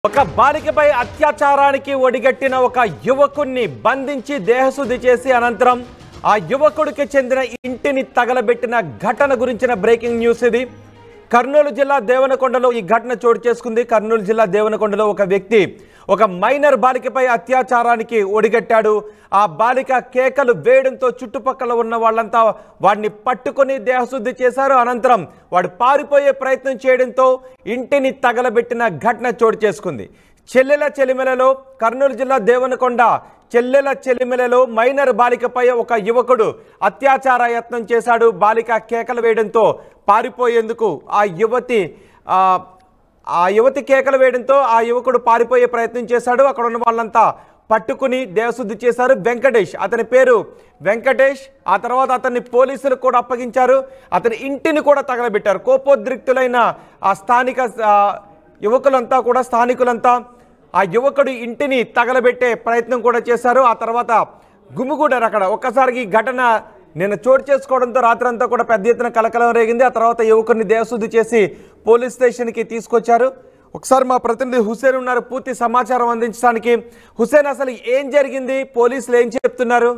ఒక బాలికపై అత్యాచారానికి ఒడిగట్టిన ఒక యువకుణ్ణి బంధించి దేహశుద్ధి చేసి అనంతరం ఆ యువకుడికి చెందిన ఇంటిని తగలబెట్టిన ఘటన గురించిన బ్రేకింగ్ న్యూస్ ఇది. కర్నూలు జిల్లా దేవనకొండలో ఈ ఘటన చోటు చేసుకుంది. కర్నూలు జిల్లా దేవనకొండలో ఒక వ్యక్తి ఒక మైనర్ బాలికపై అత్యాచారానికి ఒడిగట్టాడు. ఆ బాలిక కేకలు వేయడంతో చుట్టుపక్కల ఉన్న వాళ్ళంతా వాడిని పట్టుకొని దేహశుద్ధి చేశారు. అనంతరం వాడు పారిపోయే ప్రయత్నం చేయడంతో ఇంటిని తగలబెట్టిన ఘటన చోటు చేసుకుంది. చెల్లెల చెలిమెలలో కర్నూలు జిల్లా దేవనకొండ చెల్లెల చెలిమెలలో మైనర్ బాలికపై ఒక యువకుడు అత్యాచార యత్నం చేశాడు. బాలిక కేకలు వేయడంతో పారిపోయేందుకు ఆ యువతి కేకలు వేయడంతో ఆ యువకుడు పారిపోయే ప్రయత్నం చేశాడు. అక్కడ ఉన్న వాళ్ళంతా పట్టుకుని దేహశుద్ధి చేశారు. వెంకటేష్, అతని పేరు వెంకటేష్. ఆ తర్వాత అతన్ని పోలీసులకు కూడా అప్పగించారు. అతని ఇంటిని కూడా తగలబెట్టారు. కోపోద్రిక్తులైన ఆ స్థానికులంతా ఆ యువకుడి ఇంటిని తగలబెట్టే ప్రయత్నం కూడా చేశారు. ఆ తర్వాత గుమిగూడారు అక్కడ. ఒక్కసారికి ఈ ఘటన నిన్న చోటు చేసుకోవడంతో రాత్రంతా కూడా పెద్ద ఎత్తున కలకలం రేగింది. ఆ తర్వాత యువకుడిని దేహశుద్ధి చేసి పోలీస్ స్టేషన్కి తీసుకొచ్చారు. ఒకసారి మా ప్రతినిధి హుసేన్ ఉన్నారు పూర్తి సమాచారం అందించడానికి. హుసేన్, అసలు ఏం జరిగింది? పోలీసులు ఏం చెప్తున్నారు?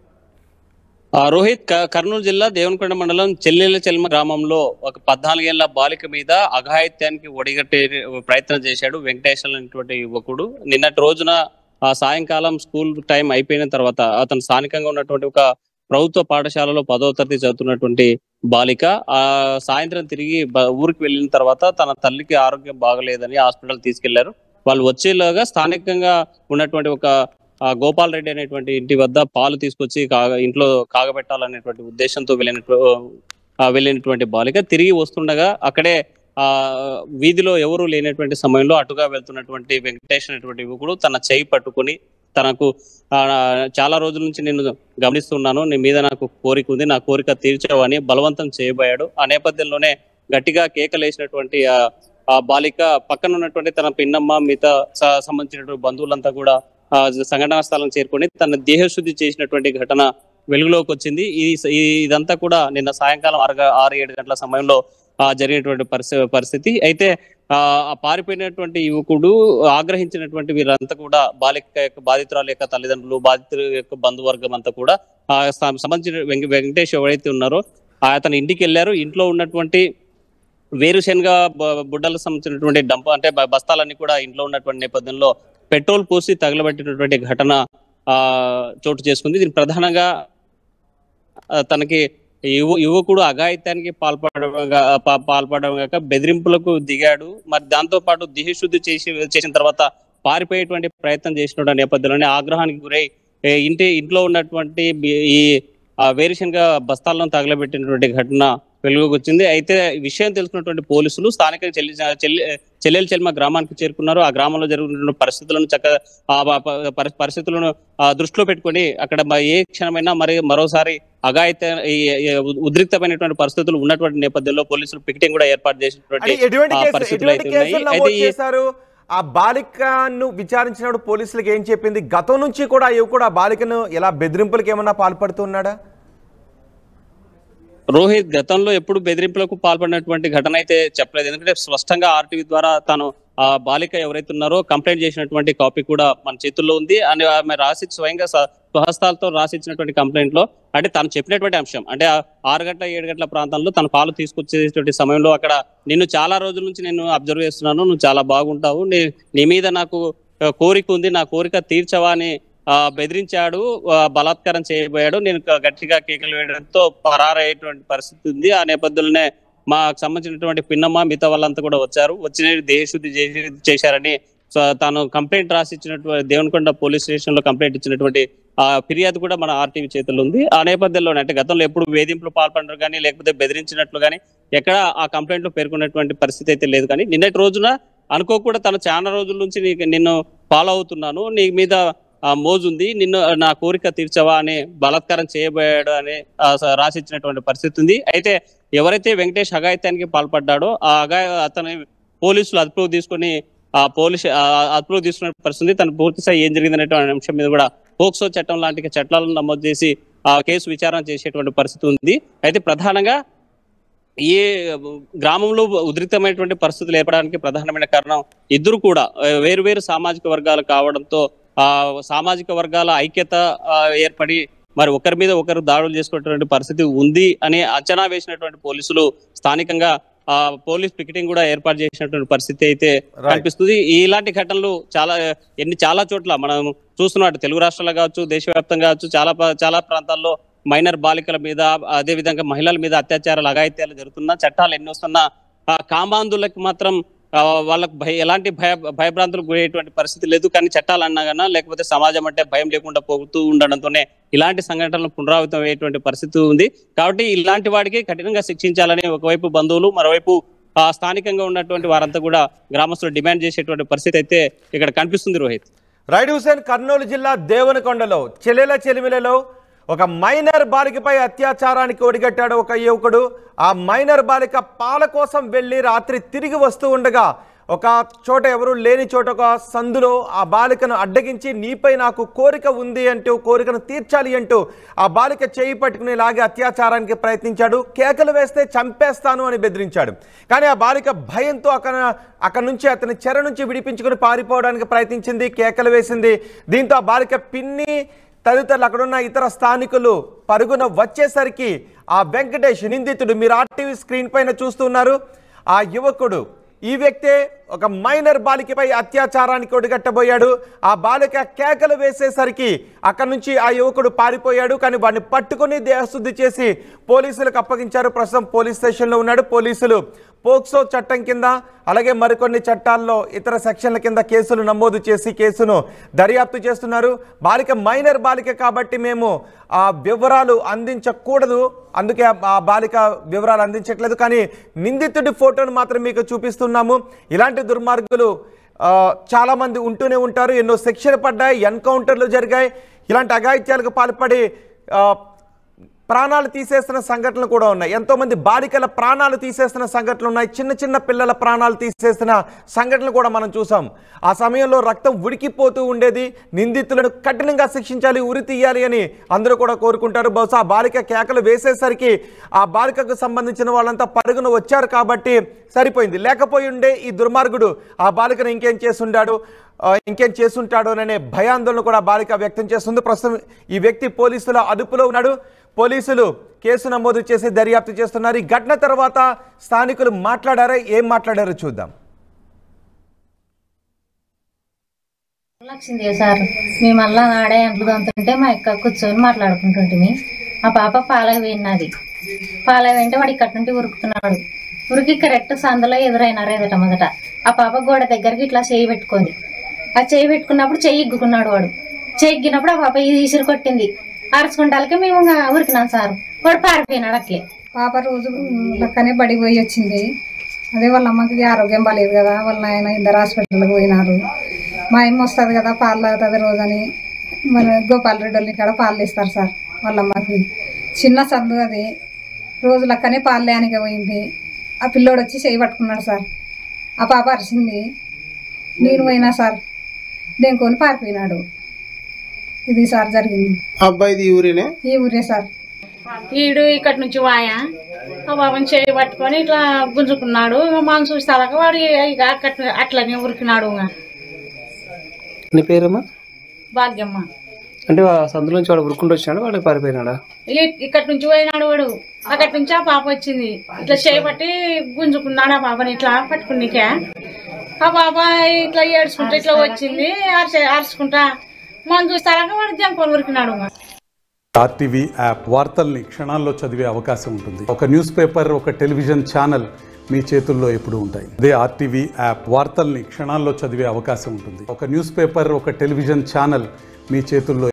రోహిత్, కర్నూలు జిల్లా దేవనకొండ మండలం చెల్లెల చెల్మ గ్రామంలో ఒక 14 ఏళ్ల బాలిక మీద అఘాయిత్యానికి ఒడిగట్టే ప్రయత్నం చేశాడు వెంకటేష్ అనేటువంటి యువకుడు. నిన్నటి రోజున సాయంకాలం స్కూల్ టైం అయిపోయిన తర్వాత అతను స్థానికంగా ఉన్నటువంటి ఒక ప్రభుత్వ పాఠశాలలో 10వ తరగతి చదువుతున్నటువంటి బాలిక సాయంత్రం తిరిగి ఊరికి వెళ్ళిన తర్వాత తన తల్లికి ఆరోగ్యం బాగలేదని హాస్పిటల్ తీసుకెళ్లారు. వాళ్ళు వచ్చేలాగా స్థానికంగా ఉన్నటువంటి ఒక గోపాల్ రెడ్డి అనేటువంటి ఇంటి వద్ద పాలు తీసుకొచ్చి ఇంట్లో కాగబెట్టాలనేటువంటి ఉద్దేశంతో వెళ్ళినటువంటి బాలిక తిరిగి వస్తుండగా అక్కడే వీధిలో ఎవరు లేనటువంటి సమయంలో అటుగా వెళ్తున్నటువంటి వెంకటేష్ అనేటువంటి యువకుడు తన చేయి పట్టుకుని తనకు చాలా రోజుల నుంచి నేను గమనిస్తున్నాను, నీ మీద నాకు కోరిక ఉంది, నా కోరిక తీర్చావని బలవంతం చేయబోయాడు. ఆ నేపథ్యంలోనే గట్టిగా కేకలేసినటువంటి ఆ బాలిక పక్కన ఉన్నటువంటి తన పిన్నమ్మ మిగతా సంబంధించినటువంటి బంధువులంతా కూడా సంఘటనా స్థలం చేరుకొని తన దేహశుద్ధి చేసినటువంటి ఘటన వెలుగులోకి వచ్చింది. ఇదంతా కూడా నిన్న సాయంకాలం 6-7 గంటల సమయంలో జరిగినటువంటి పరిస్థితి. అయితే పారిపోయినటువంటి యువకుడు ఆగ్రహించినటువంటి వీరంతా కూడా బాలిక యొక్క బాధితురాల యొక్క తల్లిదండ్రులు, బాధితుల యొక్క బంధువర్గం అంతా కూడా సంబంధించిన వెంకటేష్ ఎవరైతే ఉన్నారో అతని ఇంటికి వెళ్ళారు. ఇంట్లో ఉన్నటువంటి వేరుశెనగ బుడ్డలకు సంబంధించినటువంటి డంప్ అంటే బస్తాలన్నీ కూడా ఇంట్లో ఉన్నటువంటి నేపథ్యంలో పెట్రోల్ పోసి తగలబెట్టినటువంటి ఘటన చోటు చేసుకుంది. దీని ప్రధానంగా తనకి యువకుడు అఘాయిత్యానికి పాల్పడడం కాక బెదిరింపులకు దిగాడు. మరి దాంతో పాటు దేహశుద్ధి చేసిన తర్వాత పారిపోయేటువంటి ప్రయత్నం చేసిన నేపథ్యంలోనే ఆగ్రహానికి గురై ఇంట్లో ఉన్నటువంటి ఈ వేరుశెనగ బస్తాలను తగలబెట్టినటువంటి ఘటన వెలుగుకు వచ్చింది. అయితే విషయం తెలుసుకున్నటువంటి పోలీసులు స్థానిక చెల్లెల చెల్మ గ్రామానికి చేరుకున్నారు. ఆ గ్రామంలో జరుగుతున్న పరిస్థితులను దృష్టిలో పెట్టుకొని అక్కడ ఏ క్షణమైనా మరోసారి ఉద్రిక్తమైనటువంటి పరిస్థితులు ఉన్నటువంటి నేపథ్యంలో పోలీసులు పికెటింగ్ కూడా ఏర్పాటు చేసినటువంటి పరిస్థితులు అయితే ఆ బాలికను విచారించినప్పుడు పోలీసులకు ఏం చెప్పింది? గతం నుంచి కూడా యువకుడు ఆ బాలికను ఎలా బెదిరింపులకు ఏమన్నా పాల్పడుతున్నాడా? రోహిత్, గతంలో ఎప్పుడు బెదిరింపులకు పాల్పడినటువంటి ఘటన అయితే చెప్పలేదు. ఎందుకంటే స్పష్టంగా ఆర్టీవీ ద్వారా తాను ఆ బాలిక ఎవరైతే ఉన్నారో కంప్లైంట్ చేసినటువంటి కాపీ కూడా మన చేతుల్లో ఉంది అని ఆమె స్వయంగా స్వహస్తాలతో రాసిచ్చినటువంటి కంప్లైంట్ లో అంటే తను చెప్పినటువంటి అంశం అంటే 6 గంటల 7 గంటల ప్రాంతంలో తన పాలు తీసుకొచ్చేటువంటి సమయంలో అక్కడ నిన్ను చాలా రోజుల నుంచి నేను అబ్జర్వ్ చేస్తున్నాను, నువ్వు చాలా బాగుంటావు, నీ మీద నాకు కోరిక ఉంది, నా కోరిక తీర్చవా అని బెదిరించాడు, బలాత్కారం చేయబోయాడు. నేను గట్టిగా కేకలు వేయడంతో పరారయ్యేటువంటి పరిస్థితి ఉంది. ఆ నేపథ్యంలోనే మాకు సంబంధించినటువంటి పిన్నమ్మ మిగతా వాళ్ళంతా కూడా వచ్చి దేహశుద్ధి చేశారని తాను కంప్లైంట్ రాసిచ్చినటువంటి దేవనకొండ పోలీస్ స్టేషన్ లో కంప్లైంట్ ఇచ్చినటువంటి ఫిర్యాదు కూడా మన ఆర్టీవీ చేతుల్లో ఉంది. ఆ నేపథ్యంలోనే అంటే గతంలో ఎప్పుడు వేధింపులు పాల్పడరు కానీ లేకపోతే బెదిరించినట్లు కానీ ఎక్కడ ఆ కంప్లైంట్ లో పేర్కొన్నటువంటి పరిస్థితి అయితే లేదు. కానీ నిన్నటి రోజున అనుకోకుండా తను చాలా రోజుల నుంచి నిన్ను ఫాలో అవుతున్నాను, నీ మీద మోజుంది, నిన్ను నా కోరిక తీర్చవా అని బలాత్కారం చేయబోయాడు అని రాసిచ్చినటువంటి పరిస్థితి ఉంది. అయితే ఎవరైతే వెంకటేష్ అఘాయిత్యానికి పాల్పడ్డాడో అతని పోలీసులు అదుపులోకి తీసుకుని అదుపులోకి తీసుకున్న పరిస్థితి. తన పూర్తిస్థాయి ఏం జరిగిందనేటువంటి అంశం మీద కూడా పోక్సో చట్టం లాంటి చట్టాలను నమోదు చేసి కేసు విచారణ చేసేటువంటి పరిస్థితి ఉంది. అయితే ప్రధానంగా ఈ గ్రామంలో ఉద్రిక్తమైనటువంటి పరిస్థితులు ఏర్పడడానికి ప్రధానమైన కారణం ఇద్దరు కూడా వేరు వేరు సామాజిక వర్గాలు కావడంతో ఆ సామాజిక వర్గాల ఐక్యత ఏర్పడి మరి ఒకరి మీద ఒకరు దాడులు చేసుకునేటువంటి పరిస్థితి ఉంది అని అంచనా వేసినటువంటి పోలీసులు స్థానికంగా పోలీస్ పికెటింగ్ కూడా ఏర్పాటు చేసినటువంటి పరిస్థితి అయితే కనిపిస్తుంది. ఇలాంటి ఘటనలు చాలా చోట్ల మనం చూస్తున్నట్టు తెలుగు రాష్ట్రాల్లో కావచ్చు, దేశవ్యాప్తంగా కావచ్చు, చాలా ప్రాంతాల్లో మైనర్ బాలికల మీద అదే విధంగా మహిళల మీద అత్యాచారాలు అఘాయిత్యాలు జరుగుతున్నా, చట్టాలు ఎన్ని వస్తున్నా కామాంధులకు మాత్రం వాళ్ళకు ఎలాంటి భయభ్రాంతులకు గురయ్యేటువంటి పరిస్థితి లేదు. కానీ చట్టాలు అన్నాగన్నా లేకపోతే సమాజం అంటే భయం లేకుండా పోతూ ఉండడంతోనే ఇలాంటి సంఘటనలు పునరావృతం అయ్యేటువంటి పరిస్థితి ఉంది. కాబట్టి ఇలాంటి వాడికి కఠినంగా శిక్షించాలని ఒకవైపు బంధువులు, మరోవైపు స్థానికంగా ఉన్నటువంటి వారంతా కూడా గ్రామస్తులు డిమాండ్ చేసేటువంటి పరిస్థితి అయితే ఇక్కడ కనిపిస్తుంది. రోహిత్. రైట్ హుసేన్, కర్నూలు జిల్లా దేవనకొండలో చెల్లెల చెలిమిలలో ఒక మైనర్ బాలికపై అత్యాచారానికి ఒడిగట్టాడు ఒక యువకుడు. ఆ మైనర్ బాలిక పాల కోసం వెళ్ళి రాత్రి తిరిగి వస్తూ ఉండగా ఒక చోట ఎవరు లేని చోట ఒక సందులో ఆ బాలికను అడ్డగించి నీపై నాకు కోరిక ఉంది అంటూ, కోరికను తీర్చాలి అంటూ ఆ బాలిక చేయి పట్టుకుని లాగి అత్యాచారానికి ప్రయత్నించాడు. కేకలు వేస్తే చంపేస్తాను అని బెదిరించాడు. కానీ ఆ బాలిక భయంతో అక్కడి నుంచి అతని చెర నుంచి విడిపించుకుని పారిపోవడానికి ప్రయత్నించింది, కేకలు వేసింది. దీంతో ఆ బాలిక పిన్ని తదితరులు అక్కడున్న ఇతర స్థానికులు పరుగున వచ్చేసరికి ఆ వెంకటేష్ నిందితుడు, మీరు ఆర్టీవీ స్క్రీన్ పైన చూస్తున్నారు, ఆ యువకుడు ఈ వ్యక్తే ఒక మైనర్ బాలికపై అత్యాచారానికి ఒడిగట్టబోయాడు. ఆ బాలిక కేకలు వేసేసరికి అక్కడి నుంచి ఆ యువకుడు పారిపోయాడు. కానీ వాడిని పట్టుకుని దేహశుద్ధి చేసి పోలీసులకు అప్పగించారు. ప్రస్తుతం పోలీస్ స్టేషన్లో ఉన్నాడు. పోలీసులు పోక్సో చట్టం కింద అలాగే మరికొన్ని చట్టాల్లో ఇతర సెక్షన్ల కింద కేసులు నమోదు చేసి కేసును దర్యాప్తు చేస్తున్నారు. బాలిక మైనర్ బాలిక కాబట్టి మేము ఆ వివరాలు అందించకూడదు, అందుకే ఆ బాలిక వివరాలు అందించట్లేదు. కానీ నిందితుడి ఫోటోను మాత్రం మీకు చూపిస్తున్నాము. ఇలాంటి దుర్మార్గులు చాలామంది ఉంటూనే ఉంటారు. ఎన్నో శిక్షలు పడ్డాయి, ఎన్కౌంటర్లు జరిగాయి. ఇలాంటి అఘాయిత్యాలకు పాల్పడి ప్రాణాలు తీసేస్తున్న సంఘటనలు కూడా ఉన్నాయి. ఎంతోమంది బాలికల ప్రాణాలు తీసేస్తున్న సంఘటనలు ఉన్నాయి. చిన్న చిన్న పిల్లల ప్రాణాలు తీసేస్తున్న సంఘటనలు కూడా మనం చూసాం. ఆ సమయంలో రక్తం ఉడికిపోతూ ఉండేది. నిందితులను కఠినంగా శిక్షించాలి, ఉరి తీయాలి అని అందరూ కూడా కోరుకుంటారు. బహుశా ఆ బాలిక కేకలు వేసేసరికి ఆ బాలికకు సంబంధించిన వాళ్ళంతా పరుగున వచ్చారు కాబట్టి సరిపోయింది. లేకపోయి ఉండే ఈ దుర్మార్గుడు ఆ బాలికను ఇంకేం చేసుంటాడు అనే భయాందోళన కూడా బాలిక వ్యక్తం చేస్తుంది. ప్రస్తుతం ఈ వ్యక్తి పోలీసుల అదుపులో ఉన్నాడు. పోలీసులు కేసు నమోదు చేసి దర్యాప్తు చేస్తున్నారు. ఈ ఘటన తర్వాత స్థానికులు మాట్లాడారో, ఏం మాట్లాడారో చూద్దాం. లక్ష్మీదేవి సార్, మేము మళ్ళా ఆడే అంట్లు దొంతుంటే మా అక్క కూర్చొని మాట్లాడుకుంటుంటే ఆ పాప పాలకు పోయినది. పాలకు వెంటే వాడు ఇక్కడి నుండి ఉరుకుతున్నాడు. ఉరికి కరెక్ట్ సందులో ఎదురైనారు ఎదుట మొదట. ఆ పాప గోడ దగ్గరికి ఇట్లా చేయి పెట్టుకుంది. ఆ చేయి పెట్టుకున్నప్పుడు చెయ్యి ఇగ్గుకున్నాడు వాడు. చెయ్యి ఇగ్గినప్పుడు ఆ పాప ఇది ఈసిరి కొట్టింది. అరుచుకుంటాలకే మేము ఉరికినాం సార్. వాడు పారిపోయినాడు అట్లే. పాప రోజు లక్కనే బడికి పోయి వచ్చింది. అదే వాళ్ళ అమ్మకి ఆరోగ్యం బాగాలేదు కదా, వాళ్ళ ఆయన ఇద్దరు హాస్పిటల్కి పోయినారు. మా అమ్మ వస్తుంది కదా పాలు తాగుతుంది రోజని, మన గోపాల్ రెడ్డి వాళ్ళ ఇక్కడ పాలు ఇస్తారు సార్. వాళ్ళ అమ్మకి చిన్న సందు అది. రోజు లక్కనే పాలు లేనికి పోయింది. ఆ పిల్లోడు వచ్చి చేయి పట్టుకున్నాడు సార్. ఆ పాప అరిచింది. నేను పోయినా సార్, దేనికొని పారిపోయినాడు. ఇది సార్ జరిగింది. అబ్బాయిది ఈ ఊరేనే? ఈ ఊరే సార్. ఈడు ఇక్కడి నుంచి వాయా ఆ బాబాని చేయి పట్టుకొని ఇట్లా గుంజుకున్నాడు. మనం చూస్తాక వాడు ఇక అట్లనే ఉరికినాడు. నీ పేరమ్మా? భాగ్యమ్మ. అంటే సందులో నుంచి వాడు ఉరుకుంటూ వచ్చినాడు, వాడికి పారిపోయినాడా? ఇక్కడి నుంచి పోయినాడు వాడు. అక్కడి నుంచి ఆ పాప వచ్చింది, ఇట్లా చేయి పట్టి గుంజుకున్నాడు ఆ పాపని ఇట్లా పట్టుకునికే. ఆ పాప ఇట్లా ఏడ్చుకుంటా ఇట్లా వచ్చింది, అరుచుకుంటా మనం చూస్తాక వాడు దెంకొని ఉరికినాడు. ఆర్టీవీ యాప్ వార్తల్ని క్షణాల్లో చదివే అవకాశం ఉంటుంది. ఒక న్యూస్ పేపర్, ఒక టెలివిజన్ ఛానల్ మీ చేతుల్లో ఎప్పుడు ఉంటాయి. అదే ఆర్టీవీ యాప్ వార్తల్ని క్షణాల్లో చదివే అవకాశం ఉంటుంది. ఒక న్యూస్ పేపర్, ఒక టెలివిజన్ ఛానల్ మీ చేతుల్లో